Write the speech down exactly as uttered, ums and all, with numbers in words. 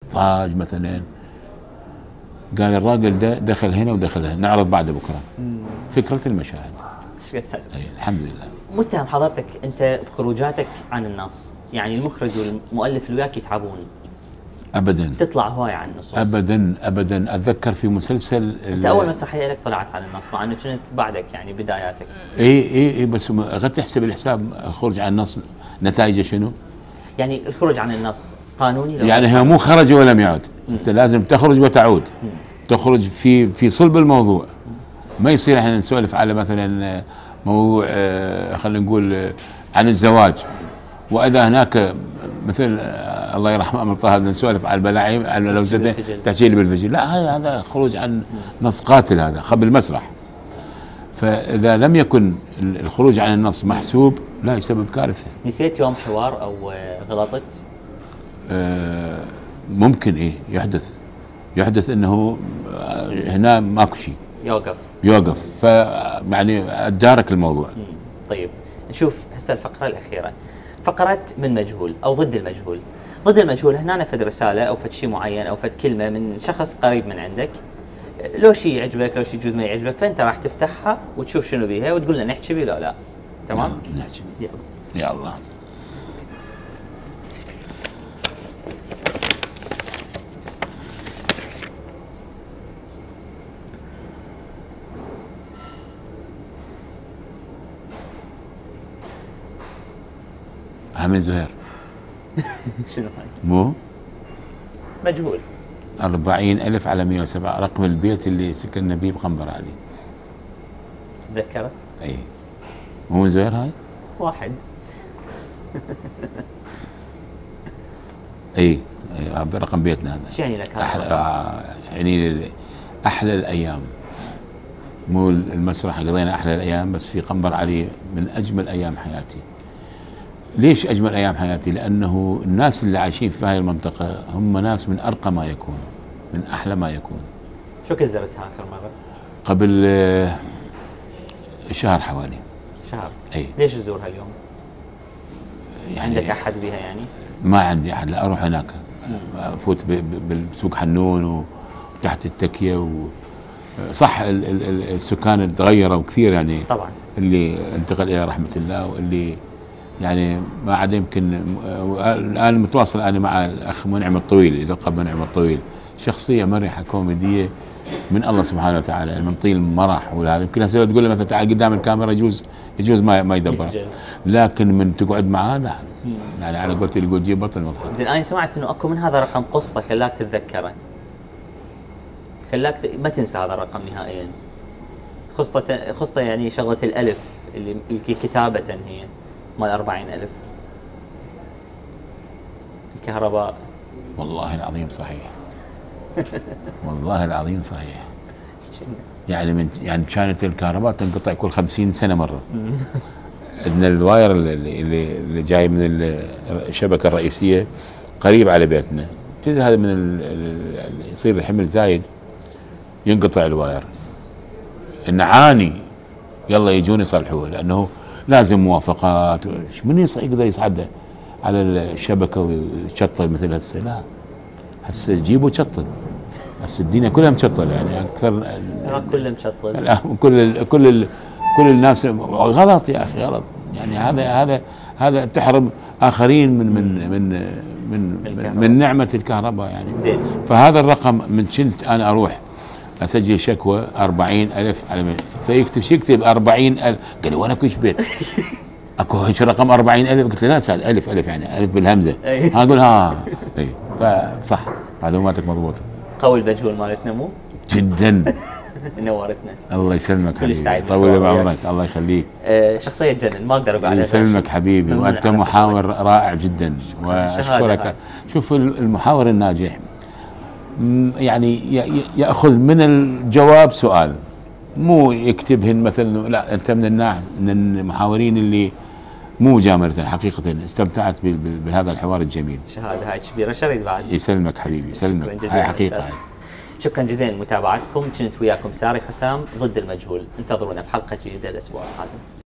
ضاج مثلا، قال الراجل ده دخل هنا ودخل هنا، نعرض بعد بكره. فكره المشاهد. أي الحمد لله. متهم حضرتك انت بخروجاتك عن النص، يعني المخرج والمؤلف اللي وياك يتعبون. ابدا. تطلع هواي عن النصوص. ابدا ابدا. اتذكر في مسلسل انت اول مسرحيه لك طلعت عن النص، مع انه كنت بعدك يعني بداياتك. اي اي اي بس غير تحسب الحساب الخروج عن النص نتائجه شنو؟ يعني الخروج عن النص قانوني؟ يعني هو مو خرج ولم يعد، انت لازم تخرج وتعود. مم. تخرج في في صلب الموضوع. ما يصير احنا نسولف على مثلا موضوع آه خلينا نقول آه عن الزواج، واذا هناك مثل آه الله يرحمه امر طه نسولف على البلاعيم على لوزتين تحكي لي بالفجل، لا هذا هذا خروج عن نص قاتل، هذا قبل المسرح. فاذا لم يكن الخروج عن النص محسوب لا يسبب كارثه. نسيت يوم حوار او غلطت؟ آه ممكن ايه يحدث يحدث انه هنا ماكو شيء يوقف يوقف فيعني اتدارك الموضوع. مم. طيب نشوف هسه الفقره الاخيره، فقره من مجهول او ضد المجهول. ضد المجهول هنا فد رساله او فد شيء معين او فد كلمه من شخص قريب من عندك، لو شيء يعجبك لو شيء يجوز ما يعجبك، فانت راح تفتحها وتشوف شنو بيها وتقول لنا نحكي بيه لو لا. تمام؟ نحكي. يلا يا الله. عامل زهير. شنو هاي؟ مو؟ مجهول. أربعين ألف على مئة وسبعة رقم البيت اللي سكننا به بقنبر علي. تذكره؟ اي. مو من زهير هاي؟ واحد. اي اي رقم بيتنا هذا. شو يعني لك هذا؟ أحلى آه يعني أحلى الأيام. مو المسرح قضينا أحلى الأيام، بس في قنبر علي من أجمل أيام حياتي. ليش أجمل أيام حياتي؟ لأنه الناس اللي عايشين في هاي المنطقة هم ناس من أرقى ما يكون، من أحلى ما يكون. شو كزرتها آخر مرة؟ قبل شهر حوالي. شهر؟ أي. ليش تزورها اليوم؟ يعني عندك أحد بها يعني؟ ما عندي أحد، لا أروح هناك. أفوت بالسوق حنون وتحت التكية و صح السكان تغيروا كثير يعني. طبعا. اللي انتقل إلى رحمة الله واللي يعني ما عاد يمكن. الان متواصل انا مع الاخ منعم الطويل، يلقب منعم الطويل، شخصيه مرحه كوميديه من الله سبحانه وتعالى، من طيل مرح وهذا. يمكن هسه تقول له مثلا تعال قدام الكاميرا يجوز يجوز ما ما يدبر، لكن من تقعد معاه لا يعني على قولت اللي يقول جيب بطل مضحك. زين انا سمعت انه اكو من هذا الرقم قصه خلاك تتذكره، خلاك ما تنسى هذا الرقم نهائيا. خصة خصة يعني شغله الالف اللي كتابه هي مال أربعين ألف الكهرباء. والله العظيم صحيح. والله العظيم صحيح. يعني من يعني كانت الكهرباء تنقطع كل خمسين سنة مرة. عندنا الواير اللي, اللي, اللي جاي من الشبكة الرئيسية قريب على بيتنا، تدري هذا من اللي يصير الحمل زايد ينقطع الواير، نعاني يلا يجون يصلحوه، لأنه لازم موافقات. من يقدر يصعد على الشبكه ويشطل مثل هسه؟ لا هسه جيبوا شطل، هسه الدنيا كلها مشطله يعني اكثر. كلها مشطل. لا كل ال كل ال كل الناس غلط يا اخي غلط. يعني هذا هذا هذا تحرم اخرين من من من من, من, من نعمه الكهرباء يعني. زين. فهذا الرقم من شلت انا اروح اسجل شكوى أربعين ألف على مين، فيكتب شو يكتب أربعين ألف، قال لي وانا كوش بيت اكو هيك رقم أربعين ألف؟ قلت له لا سعد الف الف يعني الف بالهمزه. ها اقول ها اي فصح معلوماتك مضبوطه. قوي المجهول مالتنا مو؟ جدا. نورتنا. الله يسلمك حبيبي، طول بعمرك الله يخليك. أه شخصيه تجنن ما اقدر اقول عليها. يسلمك حبيبي، وانت محاور رائع جدا واشكرك. شوف المحاور الناجح يعني ياخذ من الجواب سؤال، مو يكتبهن مثلا، لا انت من الناس من المحاورين اللي مو مجاملة حقيقة استمتعت بهذا الحوار الجميل. شهادة هاي كبيرة شريط بعد. يسلمك حبيبي يسلمك، هاي حقيقة هاي. شكرا جزيلا لمتابعتكم، كنت وياكم ساري حسام ضد المجهول، انتظرونا في حلقة جديدة الأسبوع القادم.